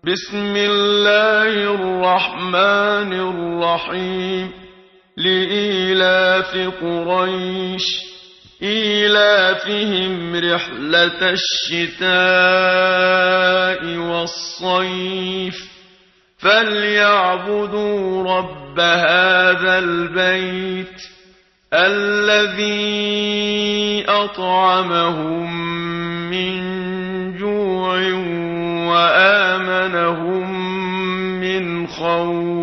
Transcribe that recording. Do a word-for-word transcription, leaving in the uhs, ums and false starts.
بسم الله الرحمن الرحيم لإيلاف قريش إيلافهم رحلة الشتاء والصيف فليعبدوا رب هذا البيت الذي أطعمهم من جوع وآمنهم من خوف.